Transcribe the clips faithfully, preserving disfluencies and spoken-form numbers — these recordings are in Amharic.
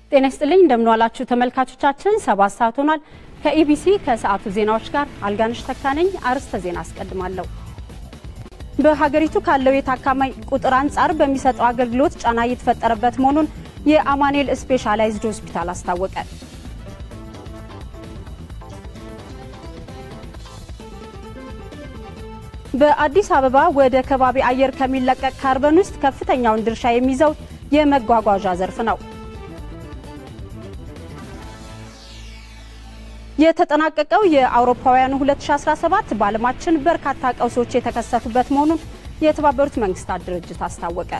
ጤና ይስጥልኝ እንደምን ዋላችሁ ተመልካቾቻችን ሰባት ሰዓት ሆኗል ከኢቢሲ ከሰዓቱ ዜናዎች ጋር አልጋነሽ ተካነኝ አርስተ ዜና አስቀድማለሁ በሀገሪቱ ካለው የታካሚ ቁጥር አንፃር በሚሰጠው አገልግሎት ጫና እየተፈጠረበት መሆኑን የአማኑኤል ስፔሻላይዝድ ሆስፒታል አስታወቀ በአዲስ አበባ ወደ ከባቢ አየር ከሚለቀቅ ካርበን ውስጥ ከፍተኛውን ድርሻ የሚይዘው የመጓጓዣ ዘርፍ ነው የተጠናቀቀው የአውሮፓውያኑ ሁለት ሺህ አስራ ሰባት በዓለማችን በርካታ ቀውሶች የተከሰቱበት መሆኑን የተባበሩት መንግስታት ድርጅት አስታወቀ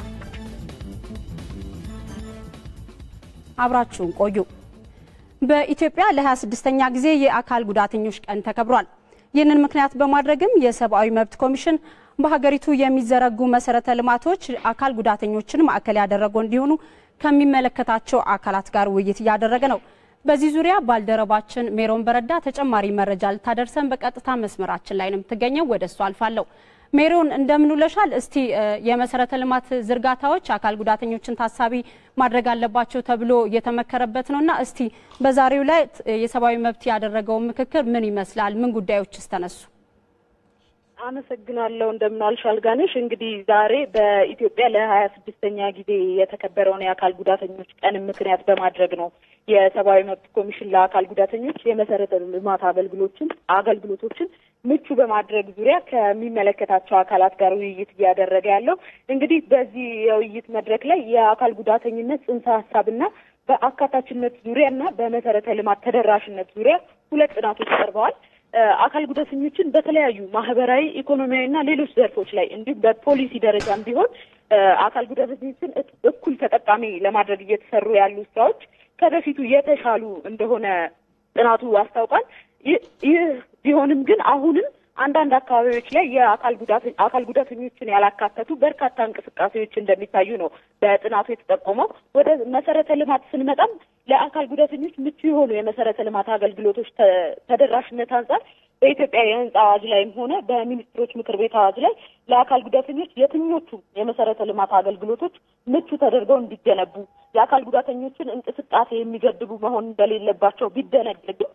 አብራችሁን ቆዩ በኢትዮጵያ ለ26ኛ ጊዜ የአካል ጉዳተኞች ቀን ተከብሯል ይህንን ምክንያት በማድረግም የሰብአዊ መብት ኮሚሽን በሀገሪቱ የሚዘረጉ መሰረተ ልማቶች አካል ጉዳተኞችን ማዕከል ያደረጉ እንዲሆኑ ከሚመለከታቸው አካላት ጋር ውይይት ያደረገ ነው በዚህ ዙሪያ ባልደረባችን ሜሮን በረዳ ተጨማሪ መረጃ ልታደርሰን በቀጥታ መስመራችን ላይ ነው የምትገኘው ወደሱ አልፋለሁ ሜሮን እንደምን ውለሻል እስቲ የመሰረተ ልማት ዝርጋታዎች አካል ጉዳተኞችን ታሳቢ ማድረግ አለባቸው ተብሎ የተመከረበት ነውና እስቲ በዛሬው ላይ የሰብአዊ መብት ያደረገው ምክክር ምን ይመስላል ምን ጉዳዮችስ ተነሱ አመሰግናለሁ እንደምናልሽ አልጋነሽ እንግዲህ ዛሬ በኢትዮጵያ ለ26ኛ ጊዜ የተከበረውን የአካል ጉዳተኞች ቀን ምክንያት በማድረግ ነው የሰብአዊ መብት ኮሚሽን ለአካል ጉዳተኞች የመሰረተ ልማት አገልግሎቶችን አገልግሎቶችን ምቹ በማድረግ ዙሪያ ከሚመለከታቸው አካላት ጋር ውይይት ያደረገ ያለው እንግዲህ በዚህ የውይይት መድረክ ላይ የአካል ጉዳተኝነት ጽንሰ ሐሳብና በአካታችነት ዙሪያና በመሰረተ ልማት ተደራሽነት ዙሪያ ሁለት ጥናቶች ቀርበዋል አካል ጉዳተኞችን በተለያዩ ማህበራዊ ኢኮኖሚያዊና ሌሎች ዘርፎች ላይ እንዲሁም በፖሊሲ ደረጃም ቢሆን አካል ጉዳተኞችን እኩል ተጠቃሚ ለማድረግ እየተሰሩ ያሉ ስራዎች ከበፊቱ የተሻሉ እንደሆነ ጥናቱ አስታውቋል ይህ ቢሆንም ግን አሁንም አንዳንድ አካባቢዎች ላይ የአካል ጉዳተኞች አካል ጉዳተኞችን ያላካተቱ በርካታ እንቅስቃሴዎች እንደሚታዩ ነው በጥናቱ የተጠቆመው ወደ መሰረተ ልማት ስንመጣም ለአካል ጉዳተኞች ምቹ የሆኑ የመሰረተ ልማት አገልግሎቶች ተደራሽነት አንፃር በኢትዮጵያ የህንጻ አዋጅ ላይም ሆነ በሚኒስትሮች ምክር ቤት አዋጅ ላይ ለአካል ጉዳተኞች የትኞቹ የመሰረተ ልማት አገልግሎቶች ምቹ ተደርገው እንዲገነቡ የአካል ጉዳተኞችን እንቅስቃሴ የሚገድቡ መሆን እንደሌለባቸው ቢደነገግም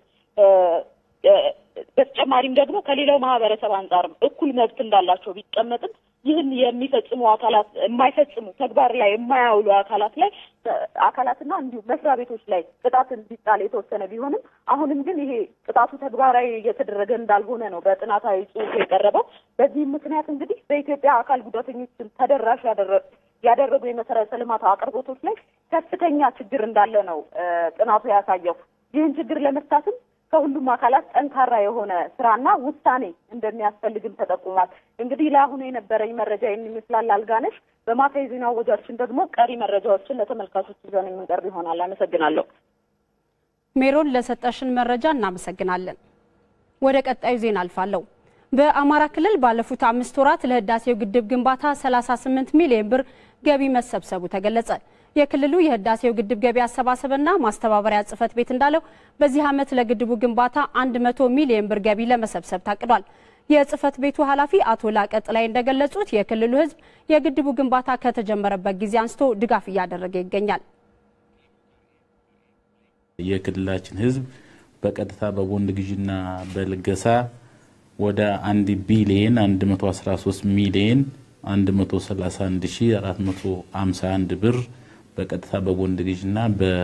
በተጨማሪም ደግሞ ከሌላው ማህበረሰብ አንፃር እኩል መብት እንዳላቸው ቢቀመጥም ይህን የሚፈጽሙ አካላት የማይፈጽሙ ተግባር ላይ የማያውሉ አካላት ላይ አካላትና እንዲሁም መስሪያ ቤቶች ላይ ቅጣት እንዲጣል የተወሰነ ቢሆንም አሁንም ግን ይሄ ቅጣቱ ተግባራዊ እየተደረገ እንዳልሆነ ነው በጥናታዊ ጽሑፍ የቀረበው በዚህ ምክንያት እንግዲህ በኢትዮጵያ አካል ጉዳተኞችን ተደራሽ ያደረጉ የመሰረተ ልማት አቅርቦቶች ላይ ከፍተኛ ችግር እንዳለ ነው ጥናቱ ያሳየው ይህን ችግር ለመፍታትም ከሁሉም አካላት ጠንካራ የሆነ ስራና ውሳኔ እንደሚያስፈልግም ተጠቁሟል እንግዲህ ለአሁኑ የነበረኝ መረጃ የሚመስላል አልጋነሽ በማታዊ ዜና ወጃችን ደግሞ ቀሪ መረጃዎችን ለተመልካቾች ይዘን የምንቀርብ ይሆናል አመሰግናለሁ ሜሮን ለሰጠሽን መረጃ እናመሰግናለን ወደ ቀጣዩ ዜና አልፋለሁ በአማራ ክልል ባለፉት አምስት ወራት ለህዳሴው ግድብ ግንባታ ሰላሳ ስምንት ሚሊዮን ብር ገቢ መሰብሰቡ ተገለጸ የክልሉ የህዳሴው ግድብ ገቢ አሰባሰብና ማስተባበሪያ ጽፈት ቤት እንዳለው በዚህ አመት ለግድቡ ግንባታ መቶ ሚሊዮን ብር ገቢ ለመሰብሰብ ታቅዷል የጽፈት ቤቱ ኃላፊ አቶ ላቀጥላይ እንደገለጹት የክልሉ ህዝብ የግድቡ ግንባታ ከተጀመረበት ጊዜ አንስቶ ድጋፍ እያደረገ ይገኛል የክልላችን ህዝብ በቀጥታ በቦንድ ግዥና በልገሳ ወደ አንድ ቢሊዮን መቶ አስራ ሶስት ሚሊዮን መቶ ሰላሳ አንድ ሺህ አራት መቶ ሃምሳ አንድ ብር በቀጥታ በቦንድ ግዥና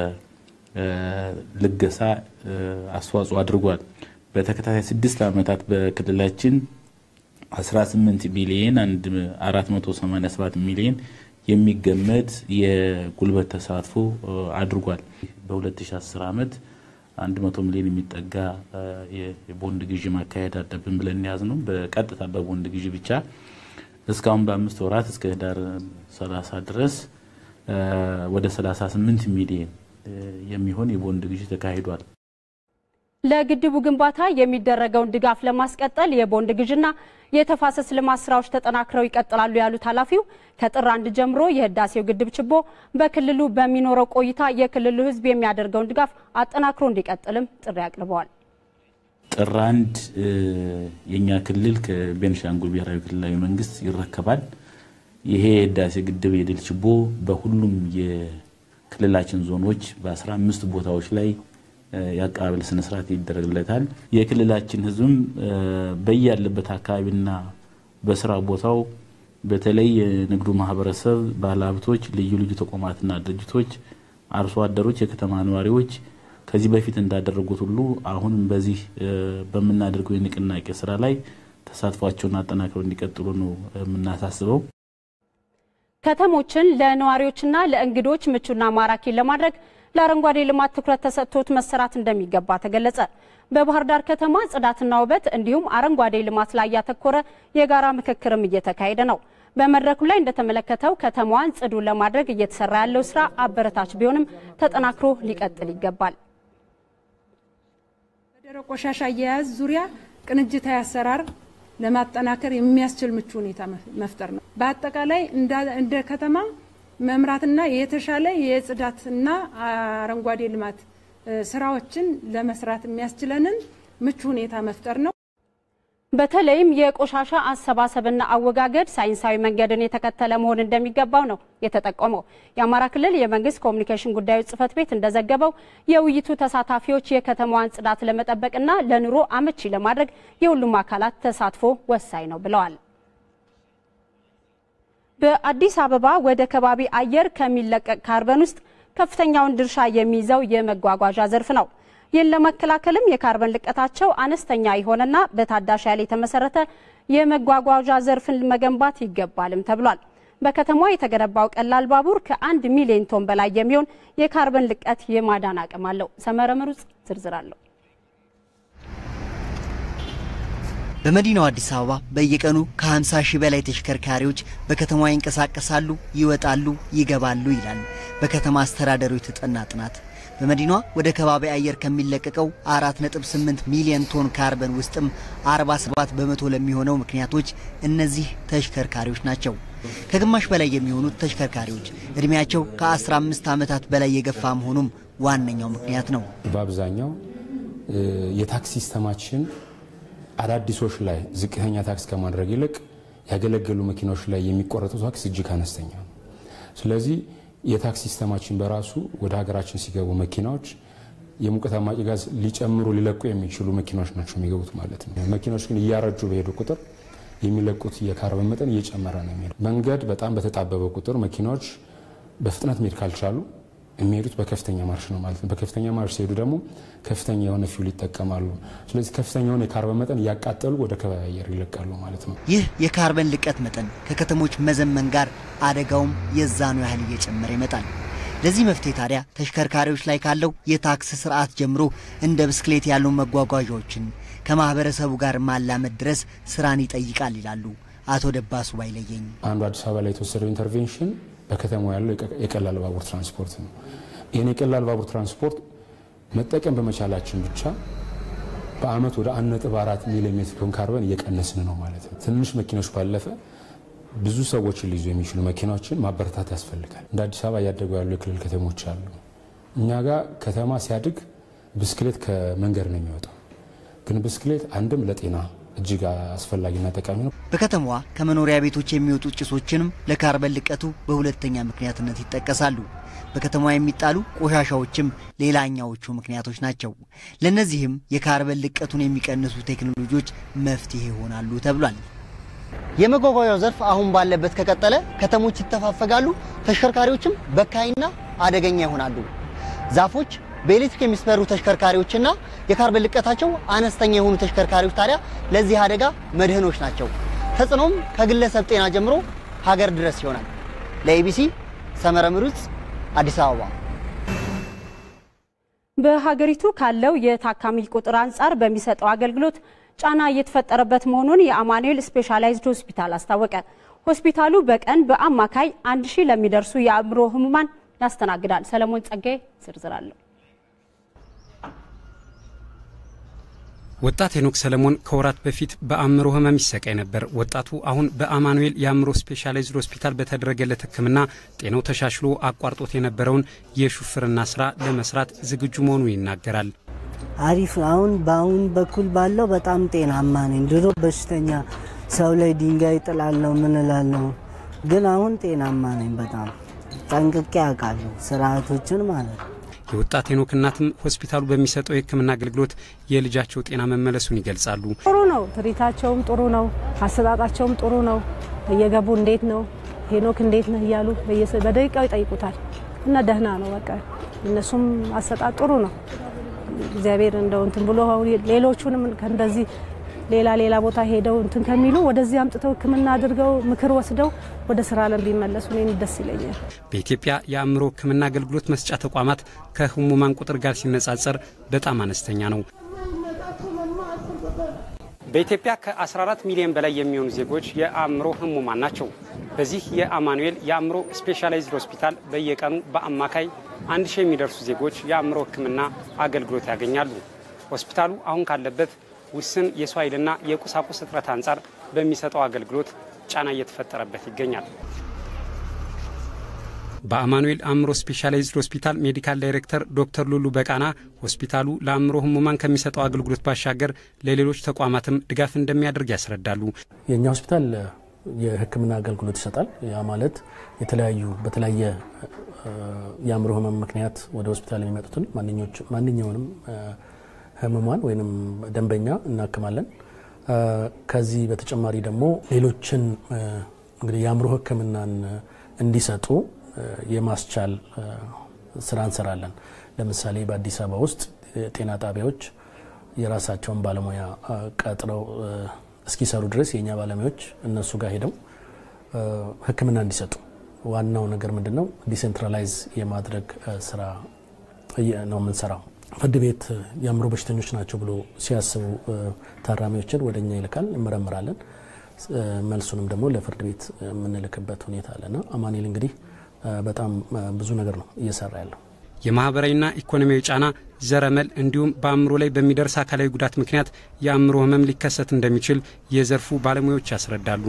በልገሳ አስተዋጽኦ አድርጓል በተከታታይ ስድስት አመታት በክልላችን አስራ ስምንት ቢሊዮን አራት መቶ ሰማንያ ሰባት ሚሊዮን የሚገመት የጉልበት ተሳትፎ አድርጓል በ2010 አመት መቶ ሚሊዮን የሚጠጋ የቦንድ ግዥ ማካሄድ አለብን ብለን ያዝነው በቀጥታ በቦንድ ግዥ ብቻ እስካሁን በአምስት ወራት እስከ ዳር ሰላሳ ድረስ ወደ ሰላሳ ስምንት ሚሊዮን የሚሆን የቦንድ ግዥ ተካሂዷል ለግድቡ ግንባታ የሚደረገውን ድጋፍ ለማስቀጠል የቦንድ ግዥና የተፋሰስ ልማት ስራዎች ተጠናክረው ይቀጥላሉ ያሉት ኃላፊው ከጥር አንድ ጀምሮ የህዳሴው ግድብ ችቦ በክልሉ በሚኖረው ቆይታ የክልሉ ህዝብ የሚያደርገውን ድጋፍ አጠናክሮ እንዲቀጥልም ጥሪ አቅርበዋል ጥር አንድ የኛ ክልል ከቤንሻንጉል ብሔራዊ ክልላዊ መንግስት ይረከባል ይሄ ህዳሴ ግድብ የድል ችቦ በሁሉም ክልላችን ዞኖች በ15 ቦታዎች ላይ ያቀባበል ስነ ስርዓት ይደረግለታል። የክልላችን ህዝብም በያለበት አካባቢና በስራ ቦታው በተለይ የንግዱ ማህበረሰብ፣ ባለሀብቶች፣ ልዩ ልዩ ተቋማትና ድርጅቶች፣ አርሶ አደሮች፣ የከተማ ነዋሪዎች ከዚህ በፊት እንዳደረጉት ሁሉ አሁንም በዚህ በመናደርገው የንቅናቄ ስራ ላይ ተሳትፏቸውን አጠናክረው እንዲቀጥሉ ነው የምናሳስበው። ከተሞችን ለነዋሪዎችና ለእንግዶች ምቹና ማራኪ ለማድረግ ለአረንጓዴ ልማት ትኩረት ተሰጥቶት መሰራት እንደሚገባ ተገለጸ። በባህር ዳር ከተማ ጽዳትና ውበት እንዲሁም አረንጓዴ ልማት ላይ ያተኮረ የጋራ ምክክርም እየተካሄደ ነው። በመድረኩ ላይ እንደተመለከተው ከተማዋን ጽዱ ለማድረግ እየተሰራ ያለው ስራ አበረታች ቢሆንም ተጠናክሮ ሊቀጥል ይገባል። በደረቅ ቆሻሻ አያያዝ ዙሪያ ቅንጅታዊ አሰራር ለማጠናከር የሚያስችል ምቹ ሁኔታ መፍጠር ነው። በአጠቃላይ እንደ ከተማ መምራትና የተሻለ የጽዳትና አረንጓዴ ልማት ስራዎችን ለመስራት የሚያስችለንን ምቹ ሁኔታ መፍጠር ነው። በተለይም የቆሻሻ አሰባሰብና አወጋገድ ሳይንሳዊ መንገድን የተከተለ መሆን እንደሚገባው ነው የተጠቆመው። የአማራ ክልል የመንግስት ኮሙኒኬሽን ጉዳዮች ጽህፈት ቤት እንደዘገበው የውይይቱ ተሳታፊዎች የከተማዋን ጽዳት ለመጠበቅና ለኑሮ አመቺ ለማድረግ የሁሉም አካላት ተሳትፎ ወሳኝ ነው ብለዋል። በአዲስ አበባ ወደ ከባቢ አየር ከሚለቀቅ ካርበን ውስጥ ከፍተኛውን ድርሻ የሚይዘው የመጓጓዣ ዘርፍ ነው። ይህን ለመከላከልም የካርበን ልቀታቸው አነስተኛ የሆነና በታዳሽ ኃይል የተመሰረተ የመጓጓዣ ዘርፍን መገንባት ይገባልም ተብሏል። በከተማዋ የተገነባው ቀላል ባቡር ከአንድ ሚሊዮን ቶን በላይ የሚሆን የካርበን ልቀት የማዳን አቅም አለው። ሰመረ ምሩጽ ዝርዝር አለው። በመዲናው አዲስ አበባ በየቀኑ ከ50 ሺህ በላይ ተሽከርካሪዎች በከተማዋ ይንቀሳቀሳሉ፣ ይወጣሉ፣ ይገባሉ ይላል በከተማ አስተዳደሩ የተጠና ጥናት። በመዲናዋ ወደ ከባቢ አየር ከሚለቀቀው አራት ነጥብ ስምንት ሚሊዮን ቶን ካርበን ውስጥም አርባ ሰባት በመቶ ለሚሆነው ምክንያቶች እነዚህ ተሽከርካሪዎች ናቸው። ከግማሽ በላይ የሚሆኑት ተሽከርካሪዎች እድሜያቸው ከ15 ዓመታት በላይ የገፋ መሆኑም ዋነኛው ምክንያት ነው። በአብዛኛው የታክሲ ሲስተማችን አዳዲሶች ላይ ዝቅተኛ ታክስ ከማድረግ ይልቅ ያገለገሉ መኪናዎች ላይ የሚቆረጠው ታክስ እጅግ አነስተኛ ነው። ስለዚህ የታክስ ሲስተማችን በራሱ ወደ ሀገራችን ሲገቡ መኪናዎች የሙቀት አማቂ ጋዝ ሊጨምሩ ሊለቁ የሚችሉ መኪናዎች ናቸው የሚገቡት ማለት ነው። መኪናዎች ግን እያረጁ በሄዱ ቁጥር የሚለቁት የካርበን መጠን እየጨመረ ነው የሚሄደው። መንገድ በጣም በተጣበበ ቁጥር መኪናዎች በፍጥነት መሄድ ካልቻሉ የሚሄዱት በከፍተኛ ማርሽ ነው ማለት ነው። በከፍተኛ ማርሽ ሲሄዱ ደግሞ ከፍተኛ የሆነ ፊውል ይጠቀማሉ። ስለዚህ ከፍተኛ የሆነ የካርበን መጠን ያቃጠሉ ወደ ከባቢ አየር ይለቃሉ ማለት ነው። ይህ የካርበን ልቀት መጠን ከከተሞች መዘመን ጋር አደጋውም የዛኑ ያህል እየጨመረ ይመጣል። ለዚህ መፍትሄ ታዲያ ተሽከርካሪዎች ላይ ካለው የታክስ ስርዓት ጀምሮ እንደ ብስክሌት ያሉ መጓጓዣዎችን ከማህበረሰቡ ጋር ማላመድ ድረስ ስራን ይጠይቃል ይላሉ አቶ ደባሱ ባይለየኝ። አንዱ አዲስ አበባ ላይ የተወሰደው ኢንተርቬንሽን በከተማው ያለው የቀላል ባቡር ትራንስፖርት ነው። ይሄን የቀላል ባቡር ትራንስፖርት መጠቀም በመቻላችን ብቻ በአመት ወደ አንድ ነጥብ አራት ሚሊዮን ሜትር ቶን ካርበን እየቀነስን ነው ማለት ነው። ትንሽ መኪኖች ባለፈ ብዙ ሰዎችን ሊይዙ የሚችሉ መኪናዎችን ማበረታት ያስፈልጋል። እንደ አዲስ አበባ ያደጉ ያሉ የክልል ከተሞች አሉ። እኛ ጋር ከተማ ሲያድግ ብስክሌት ከመንገድ ነው የሚወጣው። ግን ብስክሌት አንድም ለጤና እጅግ አስፈላጊና ጠቃሚ ነው። በከተማዋ ከመኖሪያ ቤቶች የሚወጡ ጭሶችንም ለካርበን ልቀቱ በሁለተኛ ምክንያትነት ይጠቀሳሉ። በከተማዋ የሚጣሉ ቆሻሻዎችም ሌላኛዎቹ ምክንያቶች ናቸው። ለነዚህም የካርበን ልቀቱን የሚቀንሱ ቴክኖሎጂዎች መፍትሄ ይሆናሉ ተብሏል። የመጓጓዣው ዘርፍ አሁን ባለበት ከቀጠለ ከተሞች ይተፋፈጋሉ፣ ተሽከርካሪዎችም በካይና አደገኛ ይሆናሉ። ዛፎች በኤሌክትሪክ የሚሰሩ ተሽከርካሪዎችና የካርበን ልቀታቸው አነስተኛ የሆኑ ተሽከርካሪዎች ታዲያ ለዚህ አደጋ መድህኖች ናቸው። ተጽዕኖም ከግለሰብ ጤና ጀምሮ ሀገር ድረስ ይሆናል። ለኢቢሲ ሰመረ ምሩጽ አዲስ አበባ። በሀገሪቱ ካለው የታካሚ ቁጥር አንጻር በሚሰጠው አገልግሎት ጫና እየተፈጠረበት መሆኑን የአማኑኤል ስፔሻላይዝድ ሆስፒታል አስታወቀ። ሆስፒታሉ በቀን በአማካይ አንድ ሺህ ለሚደርሱ የአእምሮ ህሙማን ያስተናግዳል። ሰለሞን ጸጋይ ዝርዝር አለው። ወጣት ሄኖክ ሰለሞን ከወራት በፊት በአእምሮ ህመም ይሰቃይ ነበር። ወጣቱ አሁን በአማኑኤል የአእምሮ ስፔሻላይዝድ ሆስፒታል በተደረገለት ህክምና ጤናው ተሻሽሎ አቋርጦት የነበረውን የሹፍርና ስራ ለመስራት ዝግጁ መሆኑን ይናገራል። አሪፍ አሁን በአሁን በኩል ባለው በጣም ጤናማ ነኝ። ድሮ በሽተኛ ሰው ላይ ድንጋይ ጥላለሁ ምን እላለሁ፣ ግን አሁን ጤናማ ነኝ በጣም። ጠንቅቄ አውቃለሁ ስርዓቶችን ማለት ነው። የወጣት ሄኖክ እናትም ሆስፒታሉ በሚሰጠው የሕክምና አገልግሎት የልጃቸው ጤና መመለሱን ይገልጻሉ። ጥሩ ነው፣ ትሪታቸውም ጥሩ ነው፣ አሰጣጣቸውም ጥሩ ነው። እየገቡ እንዴት ነው ሄኖክ እንዴት ነው እያሉ በደቂቃው ይጠይቁታል እና ደህና ነው በቃ እነሱም አሰጣጥ ጥሩ ነው። እግዚአብሔር እንደው እንትን ብሎ ሌሎቹንም እንደዚህ ሌላ ሌላ ቦታ ሄደው እንትን ከሚሉ ወደዚህ አምጥተው ሕክምና አድርገው ምክር ወስደው ወደ ስራ ላይ ቢመለሱ እኔን ደስ ይለኛል። በኢትዮጵያ የአእምሮ ሕክምና አገልግሎት መስጫ ተቋማት ከህሙማን ቁጥር ጋር ሲነጻጸር በጣም አነስተኛ ነው። በኢትዮጵያ ከ14 ሚሊዮን በላይ የሚሆኑ ዜጎች የአእምሮ ህሙማን ናቸው። በዚህ የአማኑኤል የአእምሮ ስፔሻላይዝድ ሆስፒታል በየቀኑ በአማካይ አንድ ሺህ የሚደርሱ ዜጎች የአእምሮ ሕክምና አገልግሎት ያገኛሉ። ሆስፒታሉ አሁን ካለበት ውስን የሰው ኃይልና የቁሳቁስ እጥረት አንጻር በሚሰጠው አገልግሎት ጫና እየተፈጠረበት ይገኛል። በአማኑኤል አእምሮ ስፔሻላይዝድ ሆስፒታል ሜዲካል ዳይሬክተር ዶክተር ሉሉ በቃና ሆስፒታሉ ለአእምሮ ህሙማን ከሚሰጠው አገልግሎት ባሻገር ለሌሎች ተቋማትም ድጋፍ እንደሚያደርግ ያስረዳሉ። የኛ ሆስፒታል የህክምና አገልግሎት ይሰጣል። ያ ማለት የተለያዩ በተለያየ የአእምሮ ህመም ምክንያት ወደ ሆስፒታል የሚመጡትን ማንኛውንም ህሙማን ወይንም ደንበኛ እናክማለን። ከዚህ በተጨማሪ ደግሞ ሌሎችን እንግዲህ የአእምሮ ህክምናን እንዲሰጡ የማስቻል ስራ እንሰራለን። ለምሳሌ በአዲስ አበባ ውስጥ ጤና ጣቢያዎች የራሳቸውን ባለሙያ ቀጥረው እስኪሰሩ ድረስ የኛ ባለሙያዎች እነሱ ጋር ሄደው ህክምና እንዲሰጡ ዋናው ነገር ምንድነው ዲሴንትራላይዝ የማድረግ ስራ ነው የምንሰራው። ፍርድ ቤት የአእምሮ በሽተኞች ናቸው ብሎ ሲያስቡ ታራሚዎችን ወደኛ ይልካል፣ እንመረምራለን። መልሱንም ደግሞ ለፍርድ ቤት የምንልክበት ሁኔታ አለና አማኑኤል እንግዲህ በጣም ብዙ ነገር ነው እየሰራ ያለው። የማህበራዊና ኢኮኖሚያዊ ጫና፣ ዘረመል እንዲሁም በአእምሮ ላይ በሚደርስ አካላዊ ጉዳት ምክንያት የአእምሮ ህመም ሊከሰት እንደሚችል የዘርፉ ባለሙያዎች ያስረዳሉ።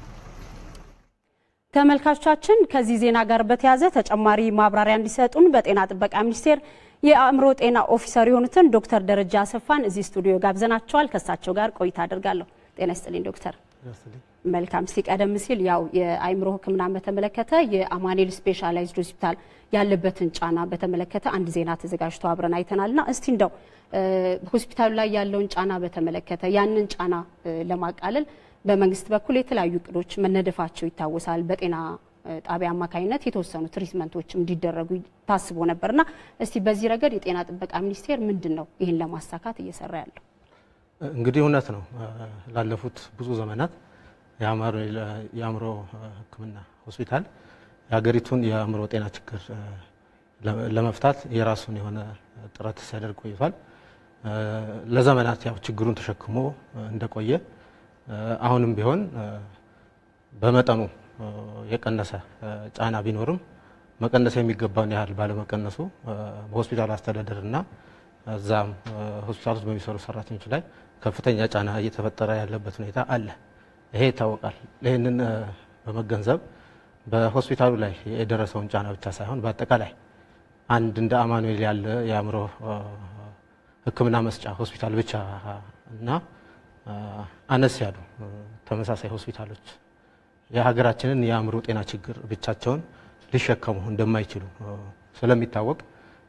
ተመልካቾቻችን ከዚህ ዜና ጋር በተያያዘ ተጨማሪ ማብራሪያ እንዲሰጡን በጤና ጥበቃ ሚኒስቴር የአእምሮ ጤና ኦፊሰር የሆኑትን ዶክተር ደረጃ አሰፋን እዚህ ስቱዲዮ ጋብዘናቸዋል። ከሳቸው ጋር ቆይታ አደርጋለሁ። ጤና ይስጥልኝ ዶክተር። መልካም። ሲቀደም ሲል ያው የአእምሮ ህክምና በተመለከተ የአማኑኤል ስፔሻላይዝድ ሆስፒታል ያለበትን ጫና በተመለከተ አንድ ዜና ተዘጋጅቶ አብረን አይተናልና እስቲ እንደው ሆስፒታሉ ላይ ያለውን ጫና በተመለከተ ያንን ጫና ለማቃለል በመንግስት በኩል የተለያዩ እቅዶች መነደፋቸው ይታወሳል። በጤና ጣቢያ አማካኝነት የተወሰኑ ትሪትመንቶች እንዲደረጉ ታስቦ ነበርና እስቲ በዚህ ረገድ የጤና ጥበቃ ሚኒስቴር ምንድነው ይሄን ለማሳካት እየሰራ ያለው? እንግዲህ እውነት ነው ላለፉት ብዙ ዘመናት የአእምሮ ህክምና ሆስፒታል የሀገሪቱን የአእምሮ ጤና ችግር ለመፍታት የራሱን የሆነ ጥረት ሲያደርግ ቆይቷል። ለዘመናት ያው ችግሩን ተሸክሞ እንደቆየ አሁንም ቢሆን በመጠኑ የቀነሰ ጫና ቢኖርም መቀነስ የሚገባውን ያህል ባለመቀነሱ በሆስፒታል አስተዳደርና እዛም ሆስፒታል ውስጥ በሚሰሩ ሰራተኞች ላይ ከፍተኛ ጫና እየተፈጠረ ያለበት ሁኔታ አለ። ይሄ ይታወቃል። ይሄንን በመገንዘብ በሆስፒታሉ ላይ የደረሰውን ጫና ብቻ ሳይሆን በአጠቃላይ አንድ እንደ አማኑኤል ያለ የአእምሮ ህክምና መስጫ ሆስፒታል ብቻ እና አነስ ያሉ ተመሳሳይ ሆስፒታሎች የሀገራችንን የአእምሮ ጤና ችግር ብቻቸውን ሊሸከሙ እንደማይችሉ ስለሚታወቅ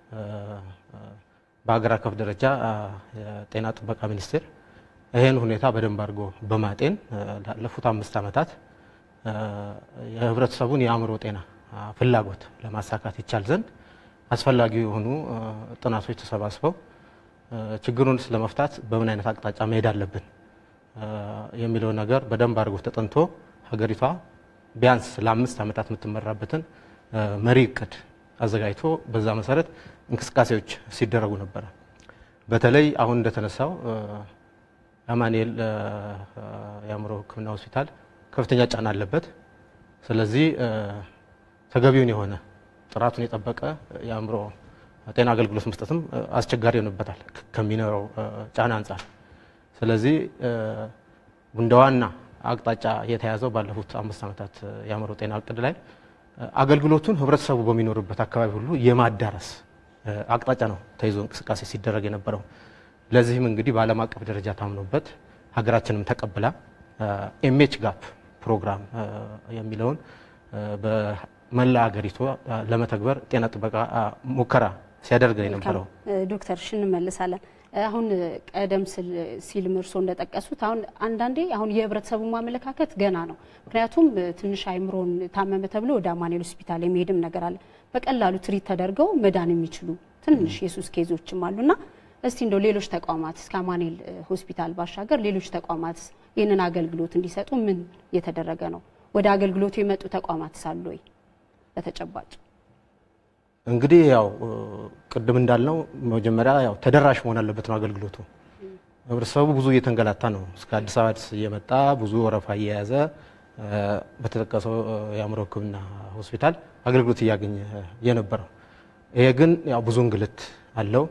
በአገር አቀፍ ደረጃ የጤና ጥበቃ ሚኒስቴር ይሄን ሁኔታ በደንብ አድርጎ በማጤን ላለፉት አምስት ዓመታት የህብረተሰቡን የአእምሮ ጤና ፍላጎት ለማሳካት ይቻል ዘንድ አስፈላጊ የሆኑ ጥናቶች ተሰባስበው ችግሩን ለመፍታት በምን አይነት አቅጣጫ መሄድ አለብን የሚለው ነገር በደንብ አድርጎ ተጠንቶ ሀገሪቷ ቢያንስ ለአምስት ዓመታት የምትመራበትን መሪ እቅድ አዘጋጅቶ በዛ መሰረት እንቅስቃሴዎች ሲደረጉ ነበር። በተለይ አሁን እንደተነሳው አማኑኤል የአእምሮ ህክምና ሆስፒታል ከፍተኛ ጫና አለበት። ስለዚህ ተገቢውን የሆነ ጥራቱን የጠበቀ የአእምሮ ጤና አገልግሎት መስጠትም አስቸጋሪ ይሆንበታል ከሚኖረው ጫና አንጻር። ስለዚህ እንደ ዋና አቅጣጫ የተያዘው ባለፉት አምስት ዓመታት የአእምሮ ጤና እቅድ ላይ አገልግሎቱን ህብረተሰቡ በሚኖርበት አካባቢ ሁሉ የማዳረስ አቅጣጫ ነው ተይዞ እንቅስቃሴ ሲደረግ የነበረው። ለዚህም እንግዲህ በዓለም አቀፍ ደረጃ ታምኖበት ሀገራችንም ተቀብላ ኤምኤች ጋፕ ፕሮግራም የሚለውን መላ ሀገሪቱ ለመተግበር ጤና ጥበቃ ሙከራ ሲያደርግ የነበረው። ዶክተር ሽን መልሳለን አሁን ቀደም ሲል ምርሶ እንደጠቀሱት አሁን አንዳንዴ አሁን የህብረተሰቡ ማመለካከት ገና ነው። ምክንያቱም ትንሽ አይምሮን ታመመ ተብሎ ወደ አማኑኤል ሆስፒታል የሚሄድም ነገር አለ። በቀላሉ ትሪት ተደርገው መዳን የሚችሉ ትንሽ የሱስ ኬዞችም አሉና እስቲ እንደው ሌሎች ተቋማት እስከ አማኑኤል ሆስፒታል ባሻገር ሌሎች ተቋማት ይህንን አገልግሎት እንዲሰጡ ምን እየተደረገ ነው? ወደ አገልግሎቱ የመጡ ተቋማት ሳሉ ወይ በተጨባጭ እንግዲህ ያው ቅድም እንዳልነው መጀመሪያ ያው ተደራሽ መሆን አለበት ነው አገልግሎቱ። ህብረተሰቡ ብዙ እየተንገላታ ነው። እስከ አዲስ አበባ ድረስ እየመጣ ብዙ ወረፋ እየያዘ በተጠቀሰው የአእምሮ ሕክምና ሆስፒታል አገልግሎት እያገኘ የነበረው። ይሄ ግን ያው ብዙ እንግልት አለው።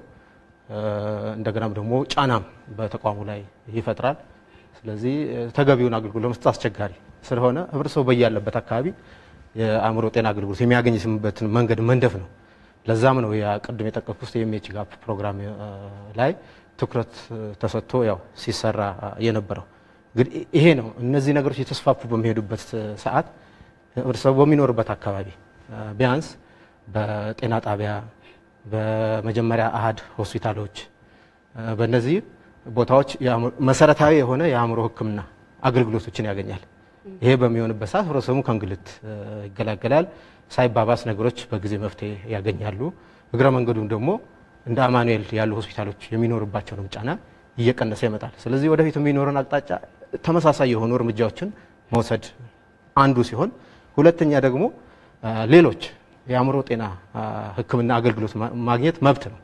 እንደገናም ደግሞ ጫናም በተቋሙ ላይ ይፈጥራል። ስለዚህ ተገቢውን አገልግሎት ለመስጠት አስቸጋሪ ስለሆነ ህብረተሰቡ በያለበት አካባቢ የአእምሮ ጤና አገልግሎት የሚያገኝበትን መንገድ መንደፍ ነው። ለዛም ነው ያ ቅድም የጠቀስኩት የኤምኤች ጋፕ ፕሮግራም ላይ ትኩረት ተሰጥቶ ያው ሲሰራ የነበረው። እንግዲህ ይሄ ነው እነዚህ ነገሮች የተስፋፉ በሚሄዱበት ሰዓት ህብረተሰቡ በሚኖርበት አካባቢ ቢያንስ በጤና ጣቢያ በመጀመሪያ አሃድ ሆስፒታሎች በእነዚህ ቦታዎች መሰረታዊ የሆነ የአእምሮ ሕክምና አገልግሎቶችን ያገኛል። ይሄ በሚሆንበት ሰዓት ህብረተሰቡ ከእንግልት ይገላገላል። ሳይባባስ ነገሮች በጊዜ መፍትሄ ያገኛሉ። እግረ መንገዱም ደግሞ እንደ አማኑኤል ያሉ ሆስፒታሎች የሚኖርባቸውን ጫና እየቀነሰ ይመጣል። ስለዚህ ወደፊት የሚኖረን አቅጣጫ ተመሳሳይ የሆኑ እርምጃዎችን መውሰድ አንዱ ሲሆን፣ ሁለተኛ ደግሞ ሌሎች የአእምሮ ጤና ሕክምና አገልግሎት ማግኘት መብት ነው።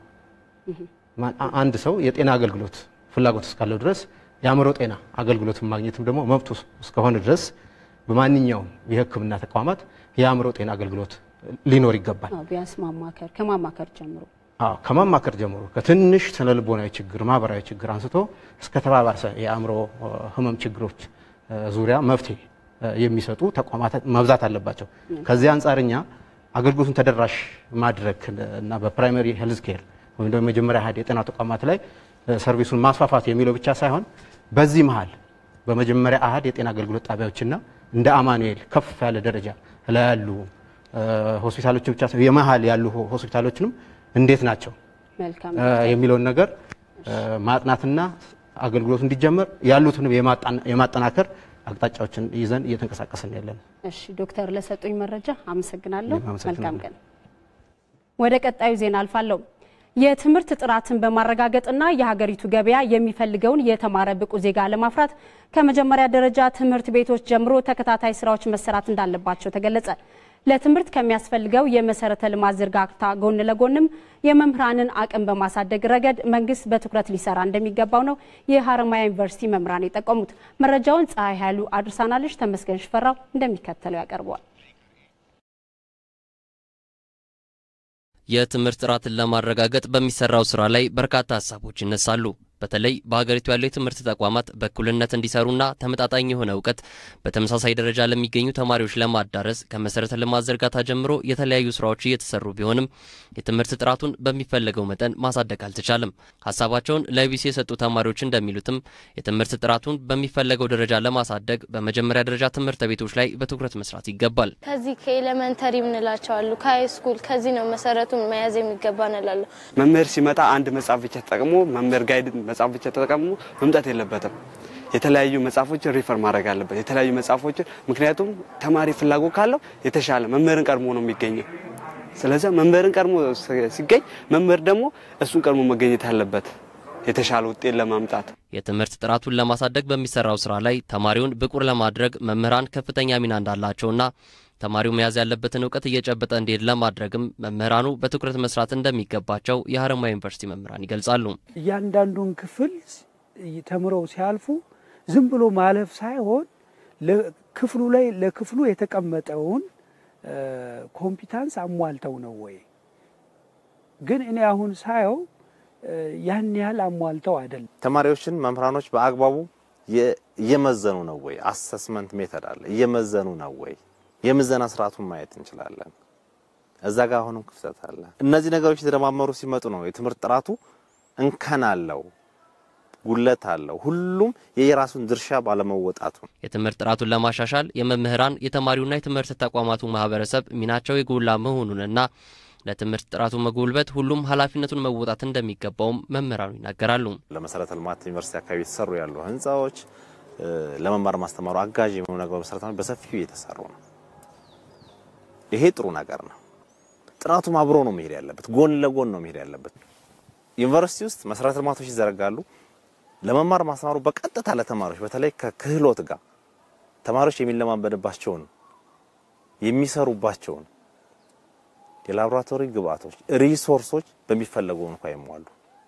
አንድ ሰው የጤና አገልግሎት ፍላጎት እስካለው ድረስ የአእምሮ ጤና አገልግሎት ማግኘትም ደግሞ መብቱ እስከሆነ ድረስ በማንኛውም የሕክምና ተቋማት የአእምሮ ጤና አገልግሎት ሊኖር ይገባል። አዎ ቢያንስ ማማከር ከማማከር ጀምሮ አዎ ከማማከር ጀምሮ ከትንሽ ስነልቦናዊ ችግር ማህበራዊ ችግር አንስቶ እስከ ተባባሰ የአእምሮ ህመም ችግሮች ዙሪያ መፍትሄ የሚሰጡ ተቋማት መብዛት አለባቸው። ከዚህ አንፃርኛ አገልግሎቱን ተደራሽ ማድረግ እና በፕራይመሪ ሄልዝ ኬር ወይም ደግሞ መጀመሪያ አሃድ የጤና ተቋማት ላይ ሰርቪሱን ማስፋፋት የሚለው ብቻ ሳይሆን በዚህ መሃል በመጀመሪያ አሃድ የጤና አገልግሎት ጣቢያዎችና እንደ አማኑኤል ከፍ ያለ ደረጃ ላይ ያሉ ሆስፒታሎች ብቻ ሳይሆን የመሃል ያሉ ሆስፒታሎችንም እንዴት ናቸው የሚለውን ነገር ማጥናትና አገልግሎቱ እንዲጀመር ያሉትንም የማጠናከር አቅጣጫዎችን ይዘን እየተንቀሳቀስን ያለን። እሺ ዶክተር ለሰጡኝ መረጃ አመሰግናለሁ። መልካም ቀን። ወደ ቀጣዩ ዜና አልፋለሁ። የትምህርት ጥራትን በማረጋገጥና የሀገሪቱ ገበያ የሚፈልገውን የተማረ ብቁ ዜጋ ለማፍራት ከመጀመሪያ ደረጃ ትምህርት ቤቶች ጀምሮ ተከታታይ ስራዎች መሰራት እንዳለባቸው ተገለጸ። ለትምህርት ከሚያስፈልገው የመሰረተ ልማት ዝርጋታ ጎን ለጎንም የመምህራንን አቅም በማሳደግ ረገድ መንግስት በትኩረት ሊሰራ እንደሚገባው ነው የሀረማያ ዩኒቨርሲቲ መምህራን የጠቆሙት። መረጃውን ፀሐይ ኃይሉ አድርሳናለች። ተመስገን ሽፈራው እንደሚከተለው ያቀርበዋል። የትምህርት ጥራትን ለማረጋገጥ በሚሰራው ስራ ላይ በርካታ ሀሳቦች ይነሳሉ። በተለይ በሀገሪቱ ያሉ የትምህርት ተቋማት በእኩልነት እንዲሰሩና ተመጣጣኝ የሆነ እውቀት በተመሳሳይ ደረጃ ለሚገኙ ተማሪዎች ለማዳረስ ከመሰረተ ልማት ዝርጋታ ጀምሮ የተለያዩ ስራዎች እየተሰሩ ቢሆንም የትምህርት ጥራቱን በሚፈለገው መጠን ማሳደግ አልተቻለም። ሀሳባቸውን ለቢሲ የሰጡ ተማሪዎች እንደሚሉትም የትምህርት ጥራቱን በሚፈለገው ደረጃ ለማሳደግ በመጀመሪያ ደረጃ ትምህርት ቤቶች ላይ በትኩረት መስራት ይገባል። ከዚህ ከኤሌመንተሪ ምንላቸው አሉ ከሃይ ስኩል ከዚህ ነው መሰረቱን መያዝ የሚገባን እላለሁ። መምህር ሲመጣ አንድ መጽሐፍ ብቻ ተጠቅሞ መምህር ጋይድ መጽሐፍ ብቻ ተጠቅሞ መምጣት የለበትም። የተለያዩ መጽሐፎችን ሪፈር ማድረግ አለበት። የተለያዩ መጽሐፎችን ምክንያቱም ተማሪ ፍላጎት ካለው የተሻለ መምህርን ቀድሞ ነው የሚገኘው። ስለዚህ መምህርን ቀድሞ ሲገኝ መምህር ደግሞ እሱን ቀድሞ መገኘት አለበት የተሻለ ውጤት ለማምጣት። የትምህርት ጥራቱን ለማሳደግ በሚሰራው ስራ ላይ ተማሪውን ብቁ ለማድረግ መምህራን ከፍተኛ ሚና እንዳላቸውና ተማሪው መያዝ ያለበትን ዕውቀት እየጨበጠ እንዲሄድ ለማድረግም መምህራኑ በትኩረት መስራት እንደሚገባቸው የሀረማያ ዩኒቨርሲቲ መምህራን ይገልጻሉ። እያንዳንዱን ክፍል ተምረው ሲያልፉ ዝም ብሎ ማለፍ ሳይሆን ለክፍሉ ላይ ለክፍሉ የተቀመጠውን ኮምፒታንስ አሟልተው ነው ወይ? ግን እኔ አሁን ሳየው ያን ያህል አሟልተው አይደለም። ተማሪዎችን መምህራኖች በአግባቡ እየመዘኑ ነው ወይ? አሰስመንት ሜተድ አለ እየመዘኑ ነው ወይ? የምዘና ስርዓቱን ማየት እንችላለን። እዛ ጋር አሁንም ክፍተት አለ። እነዚህ ነገሮች የተደማመሩ ሲመጡ ነው የትምህርት ጥራቱ እንከን አለው ጉለት አለው። ሁሉም የየራሱን ድርሻ ባለመወጣቱ የትምህርት ጥራቱን ለማሻሻል የመምህራን የተማሪውና የትምህርት ተቋማቱ ማህበረሰብ ሚናቸው የጎላ መሆኑንና ለትምህርት ጥራቱ መጎልበት ሁሉም ኃላፊነቱን መወጣት እንደሚገባውም መምህራኑ ይናገራሉ። ለመሰረተ ልማት ዩኒቨርሲቲ አካባቢ ተሰሩ ያሉ ህንጻዎች ለመማር ማስተማሩ አጋዥ የሆኑ ነገሮች መሰረታዊ በሰፊው እየተሰሩ ነው። ይሄ ጥሩ ነገር ነው። ጥራቱ አብሮ ነው መሄድ ያለበት፣ ጎን ለጎን ነው መሄድ ያለበት። ዩኒቨርሲቲ ውስጥ መሰረተ ልማቶች ይዘረጋሉ። ለመማር ማስተማሩ በቀጥታ ለተማሪዎች በተለይ ከክህሎት ጋር ተማሪዎች የሚለማመድባቸው የሚሰሩባቸው የላቦራቶሪ ግብአቶች ሪሶርሶች በሚፈልገው እንኳን ይሟሉ።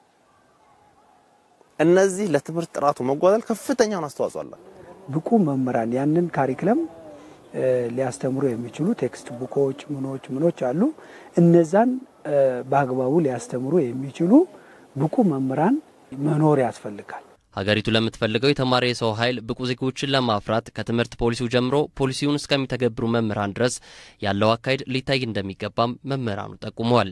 እነዚህ ለትምህርት ጥራቱ መጓደል ከፍተኛውን አስተዋጽኦ አለ። ብቁ መምህራን ያንን ካሪክለም ሊያስተምሩ የሚችሉ ቴክስት ቡኮች ምኖች ምኖች አሉ። እነዛን በአግባቡ ሊያስተምሩ የሚችሉ ብቁ መምህራን መኖር ያስፈልጋል። ሀገሪቱ ለምትፈልገው የተማረ የሰው ኃይል ብቁ ዜጎችን ለማፍራት ከትምህርት ፖሊሲው ጀምሮ ፖሊሲውን እስከሚተገብሩ መምህራን ድረስ ያለው አካሄድ ሊታይ እንደሚገባም መምህራኑ ጠቁመዋል።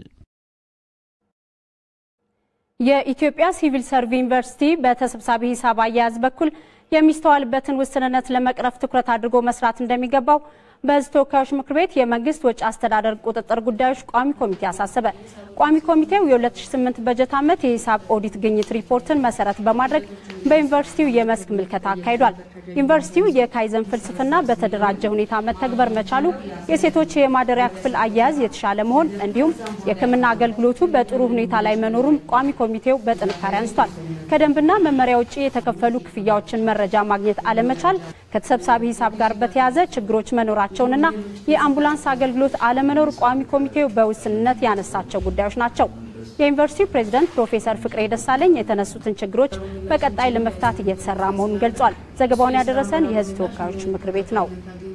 የኢትዮጵያ ሲቪል ሰርቪስ ዩኒቨርሲቲ በተሰብሳቢ ሂሳብ አያያዝ በኩል የሚስተዋልበትን ውስንነት ለመቅረፍ ትኩረት አድርጎ መስራት እንደሚገባው በሕዝብ ተወካዮች ምክር ቤት የመንግስት ወጪ አስተዳደር ቁጥጥር ጉዳዮች ቋሚ ኮሚቴ አሳሰበ። ቋሚ ኮሚቴው የ2008 በጀት ዓመት የሂሳብ ኦዲት ግኝት ሪፖርትን መሰረት በማድረግ በዩኒቨርሲቲው የመስክ ምልከታ አካሂዷል። ዩኒቨርሲቲው የካይዘን ፍልስፍና በተደራጀ ሁኔታ መተግበር መቻሉ፣ የሴቶች የማደሪያ ክፍል አያያዝ የተሻለ መሆን እንዲሁም የሕክምና አገልግሎቱ በጥሩ ሁኔታ ላይ መኖሩን ቋሚ ኮሚቴው በጥንካሬ አንስቷል። ከደንብና መመሪያ ውጪ የተከፈሉ ክፍያዎችን መረጃ ማግኘት አለመቻል፣ ከተሰብሳቢ ሂሳብ ጋር በተያያዘ ችግሮች መኖራቸውንና የአምቡላንስ አገልግሎት አለመኖር ቋሚ ኮሚቴው በውስንነት ያነሳቸው ጉዳዮች ናቸው። የዩኒቨርሲቲው ፕሬዝዳንት ፕሮፌሰር ፍቅሬ ደሳለኝ የተነሱትን ችግሮች በቀጣይ ለመፍታት እየተሰራ መሆኑን ገልጿል። ዘገባውን ያደረሰን የሕዝብ ተወካዮች ምክር ቤት ነው።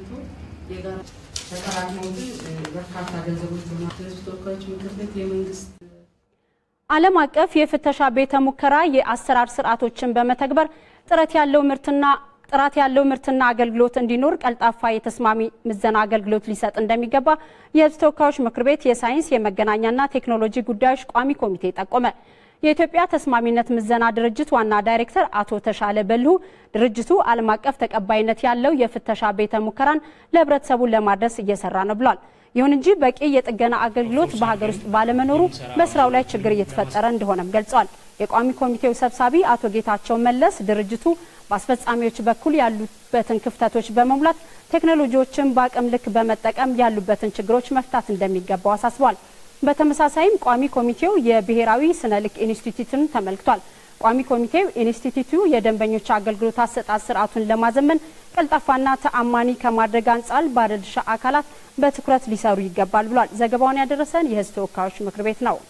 ዓለም አቀፍ የፍተሻ ቤተ ሙከራ የአሰራር ስርዓቶችን በመተግበር ጥራት ያለው ምርትና ጥራት ያለው ምርትና አገልግሎት እንዲኖር ቀልጣፋ የተስማሚ ምዘና አገልግሎት ሊሰጥ እንደሚገባ የሕዝብ ተወካዮች ምክር ቤት የሳይንስ የመገናኛና ቴክኖሎጂ ጉዳዮች ቋሚ ኮሚቴ ጠቆመ። የኢትዮጵያ ተስማሚነት ምዘና ድርጅት ዋና ዳይሬክተር አቶ ተሻለ በልሁ ድርጅቱ ዓለም አቀፍ ተቀባይነት ያለው የፍተሻ ቤተ ሙከራን ለህብረተሰቡ ለማድረስ እየሰራ ነው ብሏል። ይሁን እንጂ በቂ የጥገና አገልግሎት በሀገር ውስጥ ባለመኖሩ በስራው ላይ ችግር እየተፈጠረ እንደሆነም ገልጿል። የቋሚ ኮሚቴው ሰብሳቢ አቶ ጌታቸው መለስ ድርጅቱ በአስፈጻሚዎች በኩል ያሉበትን ክፍተቶች በመሙላት ቴክኖሎጂዎችን በአቅም ልክ በመጠቀም ያሉበትን ችግሮች መፍታት እንደሚገባው አሳስቧል። በተመሳሳይም ቋሚ ኮሚቴው የብሔራዊ ስነ ልክ ኢንስቲትዩትን ተመልክቷል። ቋሚ ኮሚቴው ኢንስቲትዩቱ የደንበኞች አገልግሎት አሰጣጥ ስርዓቱን ለማዘመን ቀልጣፋና ተአማኒ ከማድረግ አንጻር ባለድርሻ አካላት በትኩረት ሊሰሩ ይገባል ብሏል። ዘገባውን ያደረሰን የሕዝብ ተወካዮች ምክር ቤት ነው።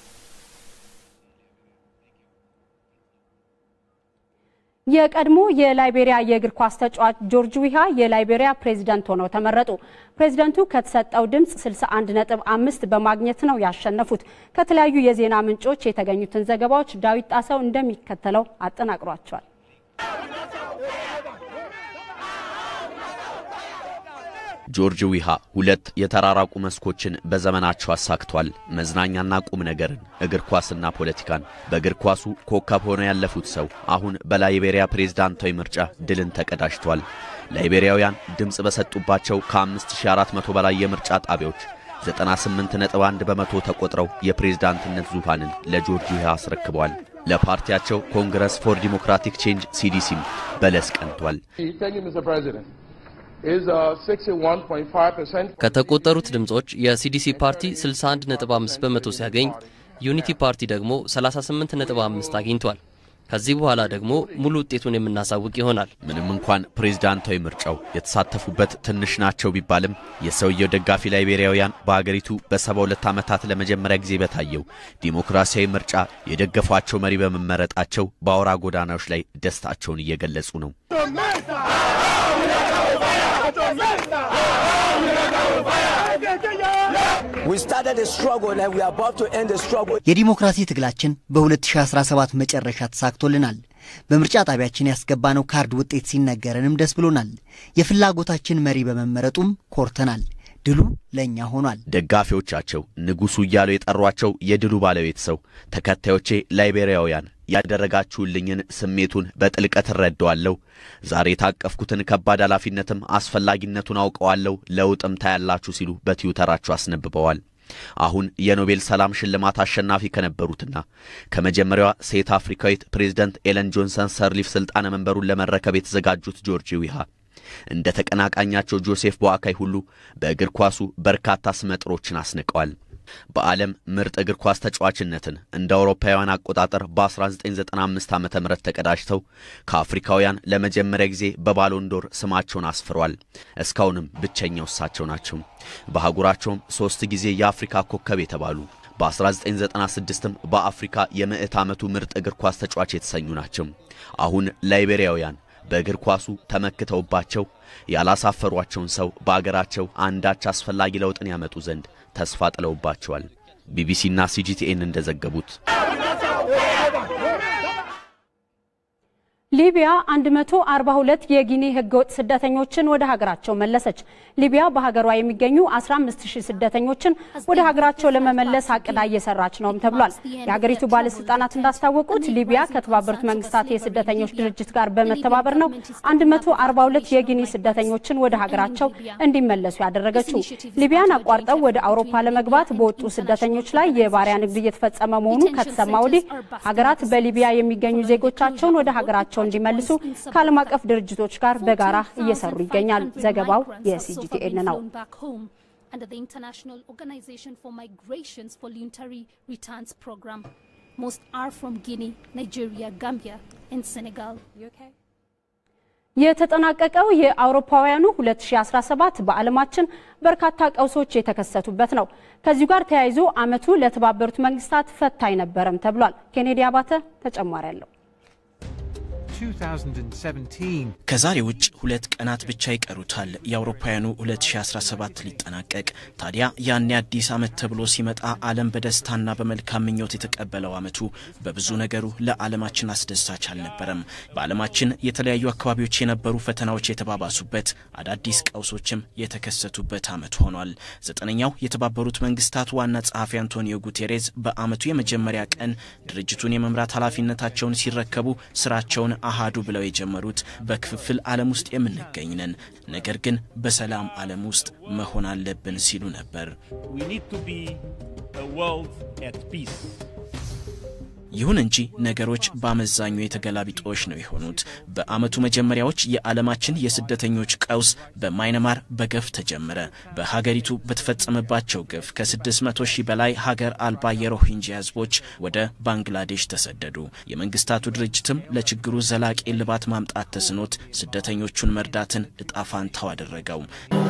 የቀድሞ የላይቤሪያ የእግር ኳስ ተጫዋች ጆርጅ ዊሃ የላይቤሪያ ፕሬዝዳንት ሆነው ተመረጡ። ፕሬዝዳንቱ ከተሰጠው ድምጽ ስልሳ አንድ ነጥብ አምስት በማግኘት ነው ያሸነፉት። ከተለያዩ የዜና ምንጮች የተገኙትን ዘገባዎች ዳዊት ጣሰው እንደሚከተለው አጠናቅሯቸዋል። ጆርጅ ዊሃ ሁለት የተራራቁ መስኮችን በዘመናቸው አሳክቷል። መዝናኛና ቁም ነገርን፣ እግር ኳስና ፖለቲካን። በእግር ኳሱ ኮከብ ሆነው ያለፉት ሰው አሁን በላይቤሪያ ፕሬዝዳንታዊ ምርጫ ድልን ተቀዳጅቷል። ላይቤሪያውያን ድምጽ በሰጡባቸው ከ5400 በላይ የምርጫ ጣቢያዎች ዘጠና ስምንት ነጥብ አንድ በመቶ ተቆጥረው የፕሬዝዳንትነት ዙፋንን ለጆርጅ ዊሃ አስረክበዋል። ለፓርቲያቸው ኮንግረስ ፎር ዲሞክራቲክ ቼንጅ ሲዲሲም በለስ ቀንቷል። ከተቆጠሩት ድምጾች የሲዲሲ ፓርቲ ስልሳ አንድ ነጥብ አምስት በመቶ ሲያገኝ ዩኒቲ ፓርቲ ደግሞ ሰላሳ ስምንት ነጥብ አምስት አግኝቷል። ከዚህ በኋላ ደግሞ ሙሉ ውጤቱን የምናሳውቅ ይሆናል። ምንም እንኳን ፕሬዝዳንታዊ ምርጫው የተሳተፉበት ትንሽ ናቸው ቢባልም የሰውየው ደጋፊ ላይቤሪያውያን በአገሪቱ በሰባ ሁለት ዓመታት ለመጀመሪያ ጊዜ በታየው ዲሞክራሲያዊ ምርጫ የደገፏቸው መሪ በመመረጣቸው በአውራ ጎዳናዎች ላይ ደስታቸውን እየገለጹ ነው። የዲሞክራሲ ትግላችን በ2017 መጨረሻ ተሳክቶልናል። በምርጫ ጣቢያችን ያስገባነው ካርድ ውጤት ሲነገረንም ደስ ብሎናል። የፍላጎታችን መሪ በመመረጡም ኮርተናል። ድሉ ለኛ ሆኗል። ደጋፊዎቻቸው ንጉሱ እያሉ የጠሯቸው የድሉ ባለቤት ሰው ተከታዮቼ ላይቤሪያውያን ያደረጋችሁልኝን ስሜቱን በጥልቀት እረዳዋለሁ። ዛሬ ታቀፍኩትን ከባድ ኃላፊነትም አስፈላጊነቱን አውቀዋለሁ። ለውጥም ታያላችሁ ሲሉ በትዊተራቸው አስነብበዋል። አሁን የኖቤል ሰላም ሽልማት አሸናፊ ከነበሩትና ከመጀመሪያዋ ሴት አፍሪካዊት ፕሬዝዳንት ኤለን ጆንሰን ሰርሊፍ ስልጣነ መንበሩን ለመረከብ የተዘጋጁት ጆርጅ ዊሃ እንደ ተቀናቃኛቸው ጆሴፍ ቦአካይ ሁሉ በእግር ኳሱ በርካታ ስመጥሮችን አስንቀዋል። በዓለም ምርጥ እግር ኳስ ተጫዋችነትን እንደ አውሮፓውያን አቆጣጠር በ1995 ዓመተ ምህረት ተቀዳጅተው ከአፍሪካውያን ለመጀመሪያ ጊዜ በባሎን ዶር ስማቸውን አስፍሯል። እስካሁንም ብቸኛው እሳቸው ናቸው። በአህጉራቸውም ሶስት ጊዜ የአፍሪካ ኮከብ የተባሉ በ1996ም በአፍሪካ የምዕት ዓመቱ ምርጥ እግር ኳስ ተጫዋች የተሰኙ ናቸው። አሁን ላይቤሪያውያን በእግር ኳሱ ተመክተውባቸው ያላሳፈሯቸውን ሰው በአገራቸው አንዳች አስፈላጊ ለውጥን ያመጡ ዘንድ ተስፋ ጥለውባቸዋል። ቢቢሲና ሲጂቲኤን እንደዘገቡት ሊቢያ አንድ መቶ አርባ ሁለት የጊኒ ህገወጥ ስደተኞችን ወደ ሀገራቸው መለሰች። ሊቢያ በሀገሯ የሚገኙ አስራ አምስት ሺህ ስደተኞችን ወደ ሀገራቸው ለመመለስ አቅዳ እየሰራች ነውም ተብሏል። የሀገሪቱ ባለስልጣናት እንዳስታወቁት ሊቢያ ከተባበሩት መንግስታት የስደተኞች ድርጅት ጋር በመተባበር ነው አንድ መቶ አርባ ሁለት የጊኒ ስደተኞችን ወደ ሀገራቸው እንዲመለሱ ያደረገችው። ሊቢያን አቋርጠው ወደ አውሮፓ ለመግባት በወጡ ስደተኞች ላይ የባሪያ ንግድ እየተፈጸመ መሆኑ ከተሰማ ወዲህ ሀገራት በሊቢያ የሚገኙ ዜጎቻቸውን ወደ ሀገራቸው እንዲመልሱ ከዓለም አቀፍ ድርጅቶች ጋር በጋራ እየሰሩ ይገኛል። ዘገባው የሲጂቲኤን ነው። under the International Organization for Migration's Voluntary Returns Program. Most are from Guinea, Nigeria, Gambia, and Senegal. የተጠናቀቀው የአውሮፓውያኑ ሁለት ሺህ አስራ ሰባት በዓለማችን በርካታ ቀውሶች የተከሰቱበት ነው። ከዚሁ ጋር ተያይዞ አመቱ ለተባበሩት መንግስታት ፈታኝ ነበርም ተብሏል። ኬኔዲ አባተ ተጨማሪ ያለው ከዛሬ ውጭ ሁለት ቀናት ብቻ ይቀሩታል የአውሮፓውያኑ ሁለት ሺህ አስራ ሰባት ሊጠናቀቅ። ታዲያ ያኔ አዲስ አመት ተብሎ ሲመጣ ዓለም በደስታና በመልካም ምኞት የተቀበለው አመቱ በብዙ ነገሩ ለዓለማችን አስደሳች አልነበረም። በዓለማችን የተለያዩ አካባቢዎች የነበሩ ፈተናዎች የተባባሱበት፣ አዳዲስ ቀውሶችም የተከሰቱበት አመት ሆኗል። ዘጠነኛው የተባበሩት መንግስታት ዋና ጸሐፊ አንቶኒዮ ጉቴሬዝ በአመቱ የመጀመሪያ ቀን ድርጅቱን የመምራት ኃላፊነታቸውን ሲረከቡ ስራቸውን አሃዱ ብለው የጀመሩት በክፍፍል ዓለም ውስጥ የምንገኝ ነን፣ ነገር ግን በሰላም ዓለም ውስጥ መሆን አለብን ሲሉ ነበር። ይሁን እንጂ ነገሮች በአመዛኙ የተገላቢጦሽ ነው የሆኑት። በአመቱ መጀመሪያዎች የዓለማችን የስደተኞች ቀውስ በማይነማር በገፍ ተጀመረ። በሀገሪቱ በተፈጸመባቸው ገፍ ከ600 ሺህ በላይ ሀገር አልባ የሮሂንጂያ ህዝቦች ወደ ባንግላዴሽ ተሰደዱ። የመንግስታቱ ድርጅትም ለችግሩ ዘላቂ ልባት ማምጣት ተስኖት ስደተኞቹን መርዳትን እጣፋንታው አደረገው።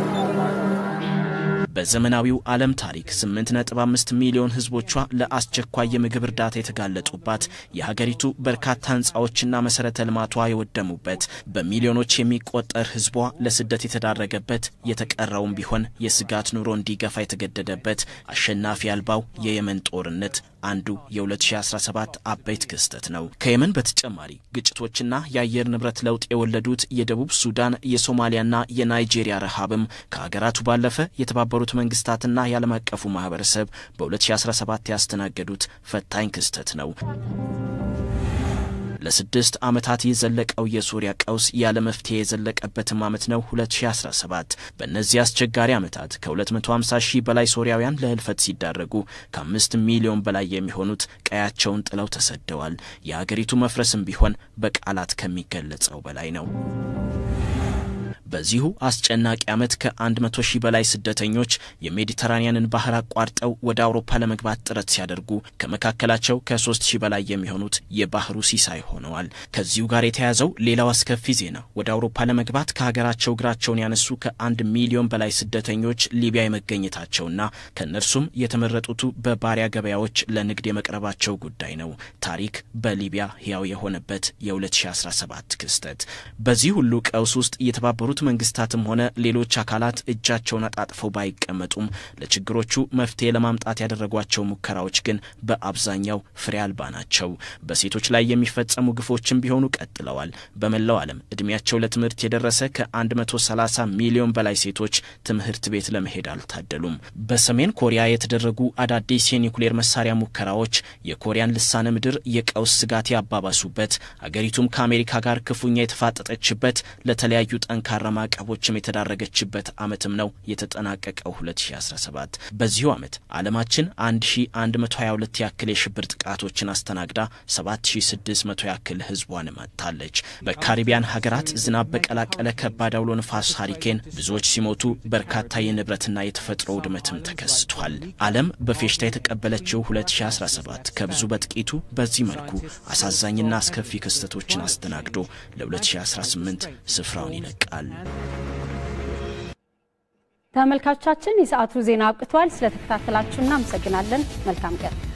በዘመናዊው ዓለም ታሪክ ስምንት ነጥብ አምስት ሚሊዮን ህዝቦቿ ለአስቸኳይ የምግብ እርዳታ የተጋለጡባት፣ የሀገሪቱ በርካታ ህንጻዎችና መሰረተ ልማቷ የወደሙበት፣ በሚሊዮኖች የሚቆጠር ህዝቧ ለስደት የተዳረገበት፣ የተቀረውም ቢሆን የስጋት ኑሮ እንዲገፋ የተገደደበት አሸናፊ አልባው የየመን ጦርነት አንዱ የ2017 አበይት ክስተት ነው። ከየመን በተጨማሪ ግጭቶችና የአየር ንብረት ለውጥ የወለዱት የደቡብ ሱዳን፣ የሶማሊያና የናይጄሪያ ረሃብም ከሀገራቱ ባለፈ የተባበሩት መንግስታትና የዓለም አቀፉ ማህበረሰብ በ2017 ያስተናገዱት ፈታኝ ክስተት ነው። ለስድስት አመታት የዘለቀው የሶሪያ ቀውስ ያለ መፍትሄ የዘለቀበት አመት ነው ሁለት ሺህ አስራ ሰባት። በእነዚህ አስቸጋሪ አመታት ከ250 ሺህ በላይ ሶሪያውያን ለህልፈት ሲዳረጉ ከአምስት ሚሊዮን በላይ የሚሆኑት ቀያቸውን ጥለው ተሰደዋል። የሀገሪቱ መፍረስም ቢሆን በቃላት ከሚገለጸው በላይ ነው። በዚሁ አስጨናቂ አመት ከ100 ሺህ በላይ ስደተኞች የሜዲተራኒያንን ባህር አቋርጠው ወደ አውሮፓ ለመግባት ጥረት ሲያደርጉ ከመካከላቸው ከ3 ሺህ በላይ የሚሆኑት የባህሩ ሲሳይ ሆነዋል። ከዚሁ ጋር የተያዘው ሌላው አስከፊ ዜና ወደ አውሮፓ ለመግባት ከሀገራቸው እግራቸውን ያነሱ ከአንድ ሚሊዮን በላይ ስደተኞች ሊቢያ የመገኘታቸውና ከነርሱም የተመረጡት በባሪያ ገበያዎች ለንግድ የመቅረባቸው ጉዳይ ነው። ታሪክ በሊቢያ ህያው የሆነበት የ2017 ክስተት። በዚህ ሁሉ ቀውስ ውስጥ የተባበሩት መንግስታትም ሆነ ሌሎች አካላት እጃቸውን አጣጥፈው ባይቀመጡም ለችግሮቹ መፍትሄ ለማምጣት ያደረጓቸው ሙከራዎች ግን በአብዛኛው ፍሬ አልባ ናቸው። በሴቶች ላይ የሚፈጸሙ ግፎችም ቢሆኑ ቀጥለዋል። በመላው ዓለም እድሜያቸው ለትምህርት የደረሰ ከ130 ሚሊዮን በላይ ሴቶች ትምህርት ቤት ለመሄድ አልታደሉም። በሰሜን ኮሪያ የተደረጉ አዳዲስ የኒውክሌር መሳሪያ ሙከራዎች የኮሪያን ልሳነ ምድር የቀውስ ስጋት ያባባሱበት፣ አገሪቱም ከአሜሪካ ጋር ክፉኛ የተፋጠጠችበት፣ ለተለያዩ ጠንካራ ማዕቀቦችም የተዳረገችበት ዓመትም ነው የተጠናቀቀው ሁለት ሺህ አስራ ሰባት። በዚሁ ዓመት ዓለማችን አንድ ሺህ አንድ መቶ ሀያ ሁለት ያክል የሽብር ጥቃቶችን አስተናግዳ ሰባት ሺህ ስድስት መቶ ያክል ህዝቧን ማጥታለች። በካሪቢያን ሀገራት ዝናብ በቀላቀለ ከባድ አውሎ ነፋስ ሃሪኬን ብዙዎች ሲሞቱ በርካታ የንብረትና የተፈጥሮ ውድመትም ተከስቷል። ዓለም በፌሽታ የተቀበለችው ሁለት ሺህ አስራ ሰባት ከብዙ በጥቂቱ በዚህ መልኩ አሳዛኝና አስከፊ ክስተቶችን አስተናግዶ ለ2018 ስፍራውን ይለቃል። ተመልካቾቻችን የሰዓቱ ዜና አብቅቷል። ስለተከታተላችሁና አመሰግናለን። መልካም ቀን።